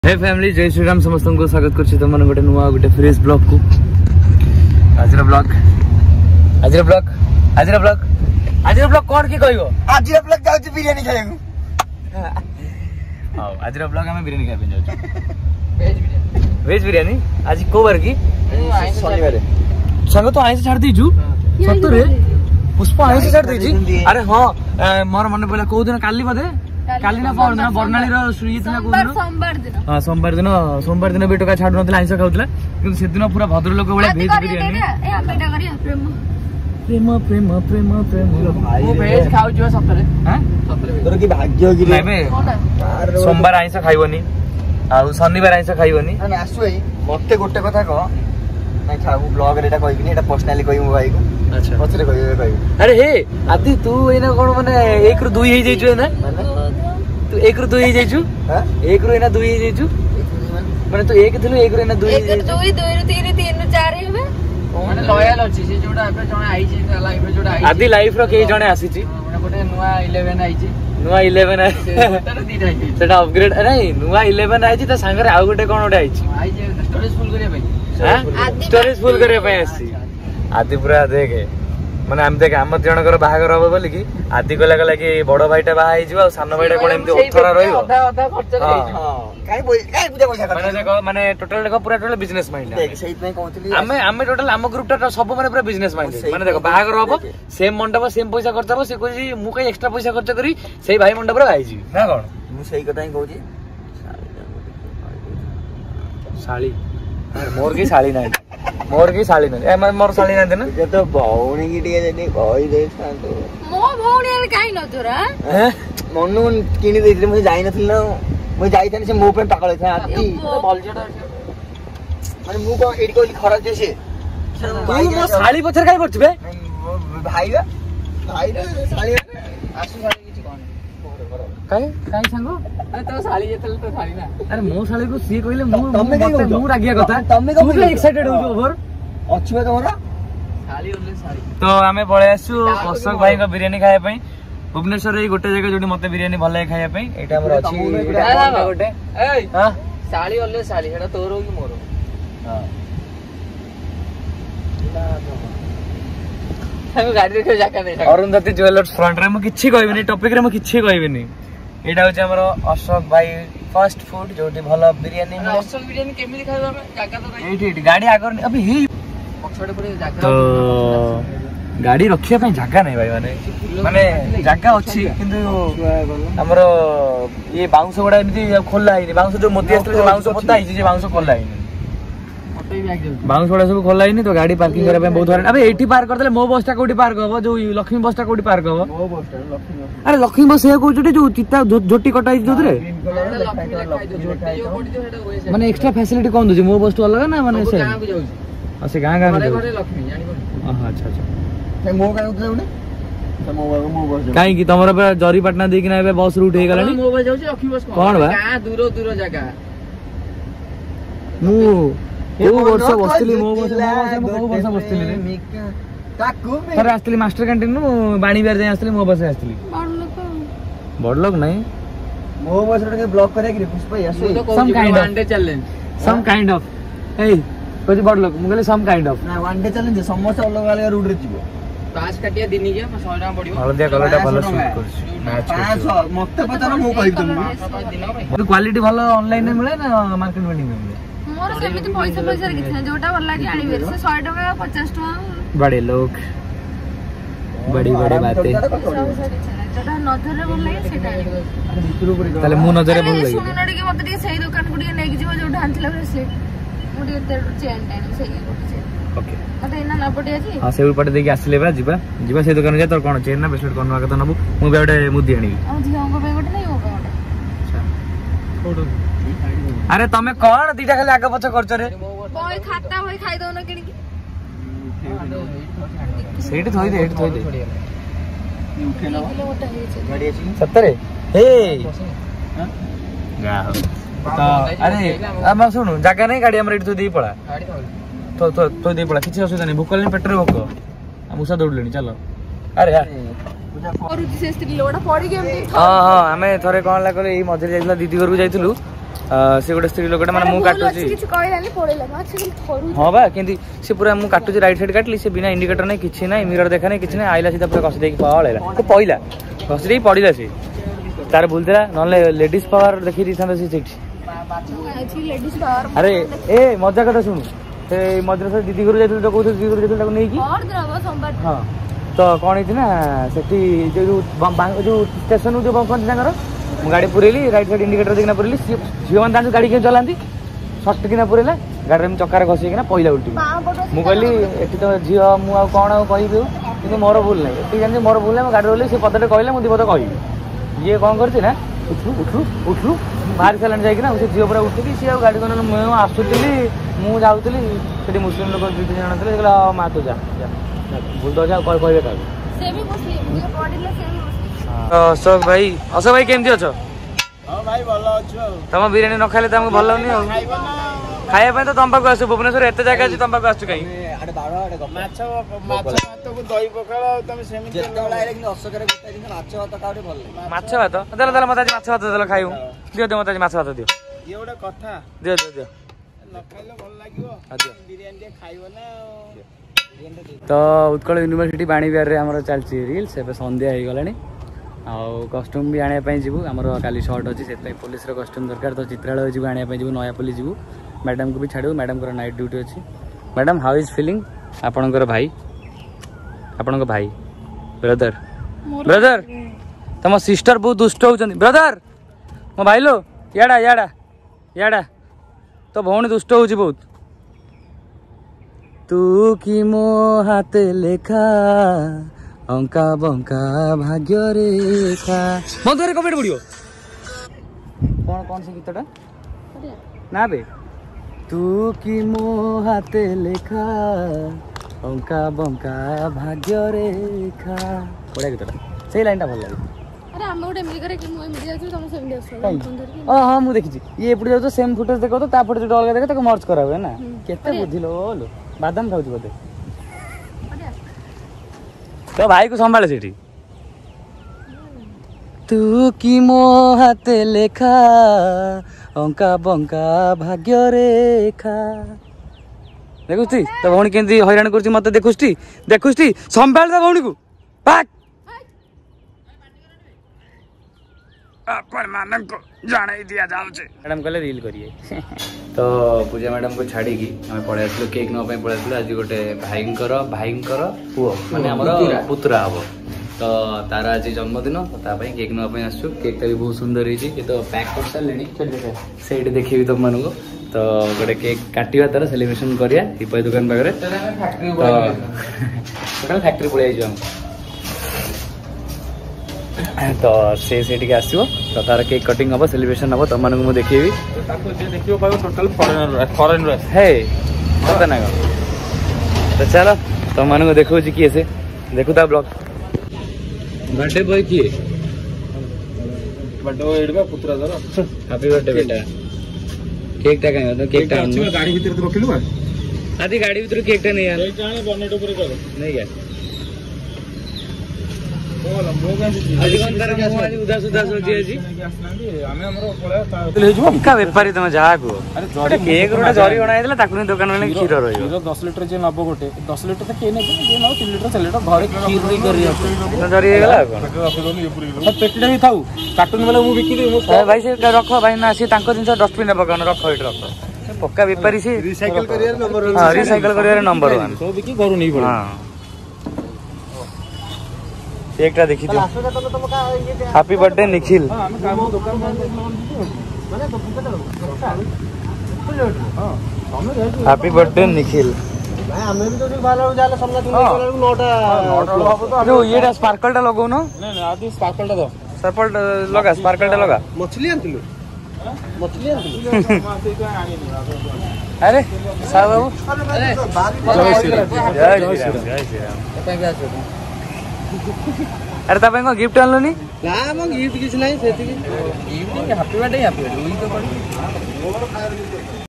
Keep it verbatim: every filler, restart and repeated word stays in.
हे family जय श्री राम समस्त को स्वागत करछि तुम मन गोटे नुआ गोटे फ्रेश ब्लॉग को आजर ब्लॉग आजर ब्लॉग आजर ब्लॉग आजर ब्लॉग कोन की कहबो आजर ब्लॉग जाउ छी बिरयानी खाइबो हां आजर ब्लॉग हम बिरयानी खाइ पे जाउ वेज बिरयानी वेज बिरयानी आज को बार की शनिवार संग तो आइस छाड़ दी छु सत्तर रे पुष्पा आइस छाड़ दी छी अरे हां मोर मन पहला को दिन काली बदे काली ना पर ना बर्णाली रो सुई थिना को दिन सोमवार दिन हां सोमवार दिन सोमवार दिन बेटका छाड़ नथला आइस खाउतला কিন্তু সেদিন পুরা ভদ্র লোক বলে ভেজ বিরিয়ানি এ আমেটা করিয়া প্রেম প্রেম প্রেম প্রেম প্রেম ভাই ও ভেজ খাউ जो सत्तर हां सत्तर तोर की भाग्य की रे सोमवार आइस खाइबोनी आ शनिवार आइस खाइबोनी ना आसु एई मते गोटे कथा कह ना खाऊ ब्लॉग रे एटा कहबिनी एटा पर्सनली कहू भाई को अच्छा पछरे कहबे कहू अरे हे आदि तू एना कोन माने एक रु दुई हे जाइछु ना तू एक रु दुई हे जाइछु हां एक रु एना दुई हे जाइछु माने तू एक थिलु एक रु एना दुई एक रु दुई दुई रु तीन तीन रु चार हेबे माने लॉयल अछि से जोडा एबे जणे आई छी लाइफ रे जोडा आई आदि लाइफ रो के जणे आसी छी माने गोटे नुवा इलेवन आई छी नुवा इलेवन आई सेटा दीटा आई सेटा अपग्रेड नहीं नुवा इलेवन आई छी त संग रे आ गोटे कोन ओडे आई छी आई छी स्टोरेज फुल करिया भाई हां स्टोरेज फुल करिया भाई आसी आदि पूरा देखे माने हम देख हम जनकर बाहागर होबो बोली की आदि को लागला कि बड़ भाईटा बाहा ही जिवो सानो भाईटा कोन एमती ओथरा रहिबो आधा आधा खर्च रे हां काई बोल काई पूजा पैसा कर माने देखो माने टोटल देखो पूरा टोटल बिजनेस माइंड देख सही में कहतली हमें हमें टोटल हम ग्रुप टा सब माने पूरा बिजनेस माइंड माने देखो बाहागर होबो सेम मंडप सेम पैसा खर्च होबो से कोई मु कई एक्स्ट्रा पैसा खर्च करी सेही भाई मंडप रे भाई जी ना कोन मु सही कथा ही कहू छी साली मोर की साली नाही मोर की साली नाही ए मोर साली नाही देना जे तो भौणी की टिके जनी कहि दे थांतो मो भौणी रे काई न तोरा हैं मनु किनी देइले मु जाई नथिल ना मु जाई थानी से मो पे पागल था आती बलजेट माने मु को एडी कोली खराब जे से तू मो साली पछर काई करछ बे भाई बा भाई रे साली आसु साली किछि कोन काई काई सांगो अरे तो साली जेतल तो साली ना अरे मो साली को सी कहले मु तमे काई मु रागिया कथा तमे तू भी एक्साइटेड हो ओवर अछि बे तोरा साली ओले साली तो हमें पळे आसु अशोक भाई को बिरयानी खाए पई भुवनेश्वर रे गोटे जगह जोडी मते बिरयानी भले खाए पई एटा हमर अछि गोटे ए हां साली ओले साली हेडा तोरो कि मोरो हां हम गाड़ी रे जाका नै अरुंधति ज्वेलर्स फ्रंट रे म किछि कहबिनी टॉपिक रे म किछि कहबिनी एटा होचे हमर अशोक भाई फास्ट फूड जोटी भलो बिरयानी में असल बिरयानी केमिति खाइबा हम जाका तो नै एठी एठी गाड़ी आगर अभी हे पछडे पड़े जाका तो गाड़ी रखिया पे जगह नहीं भाई माने माने जगह अछि किंतु हमरो ये बाउंस गुडा एमती खोला हिनी बाउंस जो मोती आस्ते से बाउंस पता हिची जे बाउंस खोला हिनी मते भी आग जाउ बाउंस गुडा सब खोला हिनी तो गाड़ी पार्किंग करे पे बहुत हरान अबे एठी पार्क करदेले मो बसटा कोठी पार्क होबो जो लक्ष्मी बसटा कोठी पार्क होबो मो बसटा लक्ष्मी अरे लक्ष्मी बस हे कोठी जो चिता झोटी कटाई जोतरे माने एक्स्ट्रा फैसिलिटी कोन दोजी मो बस तो अलग ना माने से गां को जाउ असे गां गां घरे घरे लक्ष्मी जानि को हां अच्छा अच्छा से मो का उठले से मो मो बस काई की तमरा पे जरी पटना देख ना बे बस रूट हे गलानी मो बस जाउ छी लक्ष्मी बस कोन बा गां दूर दूर जगह मु ओ वर्ष बसली मो बस मो बस बसली रे काकू सर आस्तली मास्टर कैंटीन नु बाणी बेर जाय आस्तली मो बस आस्तली बड़ लोक बड़ लोग नहीं मो बस रे ब्लॉक करे कि पुष्पा आसु Some kind of- one day challenge some kind of ए कोई बड़ लोग मुगले सम काइंड ऑफ ना वन डे चैलेंज समोसा अलग अलग रूट रे जीवो पास काटिया दिनी के सौ टका पड़ियो हळदिया कलरटा भलो शूट करछ मैच पाँच सौ मते पचार मु कहि तुमको दिन भाई क्वालिटी भलो ऑनलाइन में मिले ना मार्केट में मिले मोर सेमिति पैसा पैसा रे किछ जोटा भल लागी आनी बेर से सौ टका पचास टका बड़े लोग बड़ी बड़ी बातें जोटा नजर रे भल लागी सेटा आनी ताले मु नजरे भल लगी सुन नडी के मते के सही दुकान गुडी नेक जीव जोटा आनथिला ब्रेसलेट मुडी एते चेन टाइम सही गुडी ओके मते इना ना पटी अछि हां से ऊपर देखि आसले बा जीवा जीवा से दुकान जा तोर कोन चेन ना ब्रेसलेट कोन वाके तो नबु मु बे ओटे मुदी आनी हम झियोंगो पे गोटे नै होगा फोटो अरे तमे कोन दीटा खाली आगे पछ करछ रे बय खाता होय खाइ दो न किनी सेठी थोई दे एठी थोई दे उठे ना गाड़ी अछि सत्तरे हे गा हो तो अरे हम सुनु जगह नहीं गाड़ी हमर एठी तो दी पड़ा गाड़ी तो तो तो तो दी पड़ा किछि असुविधा नहीं भूकल नहीं पेट्रोल भूक हम उसा दौड़ लेनी चलो अरे यार और से स्त्री लोड़ा पड़ी के हम हां हां हमें थरे कोन लागले ई मझे जाइतला दीदी घर को जाइतलु से गोटे स्त्री लोकटा माने मु काटुची किछ कहलानी पड़ेला माछ थरू हां बा केंदी से पूरा मु काटुची राइट साइड काटली से बिना इंडिकेटर नै किछि नै मिरर देखा नै किछि नै आइला सीधा पूरा कस देकी पळेला तो पहिला कस देकी पडिला से तार भूलतला नले लेडीज पावर देखि दिथान से सेठी लेडीज पावर अरे ए मजा कथा सुनु से मद्रासा दीदी गुरु जाइतु तो कहू दीदी गुरु जाइतु ताको नै की और द्रव संबाद हां तो कोन हित ना सेठी जो जो स्टेशन जो बंकन जंगर गाड़ी पुरेली राइट साइड इंडिकेटर देखना पुरेली झील मान दान गाड़ी के चलांती सट किना पुरेला गाड़ी में चक्कर घसी किना पहिला उल्टी मु कहली एठी तो झील मु आ कोन आ कहिबे किंतु मोर भूल नै एठी जानि मोर भूल नै गाड़ी रोली से पदटे कहले मु दिबत कहि ये कोन करछि ना उठू उठू उठू बाहर चलन जाय किना से झील पूरा उठली से गाड़ी कोन मु आसुतली मु जाउतली सेठी मुस्लिम लोग दु तीन जण थले कहला मा तो जा भूल तो जा कोइ कहबे का से भी मुस्लिम जे पडिले से भी अशोक भाई अशोक भाई केमती अछ हां भाई भलो अछ तम बिरयानी न खाइले तमको भल लागनी खाइबा पय तो तम पाक आसु भुवनेश्वर एते जगह अछि तम पाक आसु कहीं आडे बारो आडे माछ माछ भात को दही पखाळ तमे सेमी जेते बळा आइले कि अशोक रे गोटा दिन माछ भात काउडे भल माछ भात दला दला मताजी माछ भात दला खाइउ दियो दियो मताजी माछ भात दियो ये ओडा कथा दियो दियो दियो न खाइले भल लागिवो बिरयानी दे खाइबो ना तो उत्कल यूनिवर्सिटी बाणी बिहार रे हमर चलची रील्स एबे संध्या हे गलानी आउ कस्ट्यूम भी आने पाई जीवु हमर काली शॉर्ट अछि सेतै पुलिस रो कस्ट्यूम दरकार तो चित्रालय जीवु आने पाई जीवु नया पुलिस जीवु मैडम को भी छाडू मैडम को नाइट ड्यूटी अछि मैडम हाउ इज फीलिंग आपनकर भाई आपनकर भाई ब्रदर ब्रदर तम सिस्टर बहुत दुष्ट होचंदी ब्रदर मो भाई लो याडा याडा याडा तो भौणी दुष्ट होची बहुत तू की मो हाथ लेखा अंका बंका भाग्य रेखा बंद करे कमेंट पड़ियो कौन कौन से गीतटा ना बे तू की मो हाथ लेखा अंका बंका भाग्य रेखा बड़ा गीतटा सही लाइनटा भल लागे अरे हम ओडे मिल करे कि मोय मिल जाउ तुम सेम डे ओ हां मु देखि ये एपडी जाउ तो सेम फुटेज देखो तो ता फुटेज अलग देखो तो मर्ज करा हुए ना केते बुद्धि लो लो बादाम खाउती बोते तो भाई को संभाले सेठी तू की मो हाथ लेखा अंका बंका भाग्य रेखा देखुस्ती तो भौणी केंदी हैरान करछि मते देखुस्ती देखुस्ती संभाल दे भौणी को पाक अपन मानन को जाने दिया जाउ छे मैडम कहले रील करिए तो पूजा मैडम को छाड़ी की हमें पळे आसलो केक न पय पळे आसलो आज गोटे भाईंकर भाईंकर पुओ माने हमर पुत्रा हबो तो तार आज जन्मदिन ता पय केक न पय आसु केक भी बहुत सुंदर हिची के तो पैक कर सालेनी सेट देखिबी तुम मानको तो गोटे केक काटिवा तार सेलिब्रेशन करिया हिपय दुकान पागरे फैक्ट्री पळे फैक्ट्री पळे आइजो हम तो से से टिके आसीबो तो तार केक कटिंग हबो सेलिब्रेशन हबो तुम मानको मु देखिबी ताको जे देखियो पाबो टोटल फॉरेनर फॉरेनर हे पता ना तो चलो तुम मानको देखो जी किए से देखो ता ब्लॉग बर्थडे बॉय किए बर्थडे बॉय एडबा पुत्रा दर हैप्पी बर्थडे बेटा केक टा काहे तो केक टा गाड़ी भीतर तो रखिलु बा आदि गाड़ी भीतर केक टा नहीं यार केक जाने बनेट ऊपर कर नहीं यार बोला मो गांधी आज कोन तार के आज उदास उदास होजी जी हमें हमरो पळे ले जो का व्यापारी तुम जा को अरे केक रोटा जरी बनाई देला ताकुनी दुकान में खीर रहियो दस लीटर जे नबो गोटे दस लीटर त के ने जे न तीन लीटर चार लीटर घरे खीर रे करियो जरी गेला कोन पेटडे ही थाउ कार्टून वाला मु बिकी दे भाई से रखो भाई ना से तांको जिंस डस्टबिन में पकान रखो इट रखो पक्का व्यापारी से रिसाइकल करियर नंबर वन हां रिसाइकल करियर नंबर वन तो बिकी करू नहीं पड़े हां एकटा देखि दे हैप्पी बर्थडे निखिल हां हम काम दुकान माने हां हैप्पी बर्थडे निखिल भाई हमें भी तो बाला जाला समझा तुम वाला नोटा नोटा हबो तो जो येडा स्पार्कल टा लगाउ न नहीं नहीं आदि स्पार्कल टा दो स्पार्कल लगा स्पार्कल टा लगा मछली आनतिलु मछली आनतिलु अरे साहब बाबू अरे जय श्री राम जय श्री राम जय श्री राम एटा क्या छै अरे तब को गिफ्ट आनलो नी ना म गिफ्ट किछ नहीं सेति gift happy birthday happy birthday तो